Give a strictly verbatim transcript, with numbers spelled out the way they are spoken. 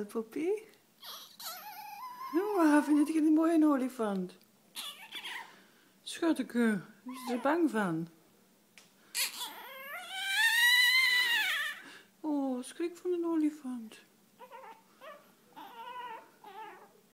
wel, Poppy? Waar vind je een mooie olifant? Schutteke, is je er bang van? Oh, schrik van een olifant.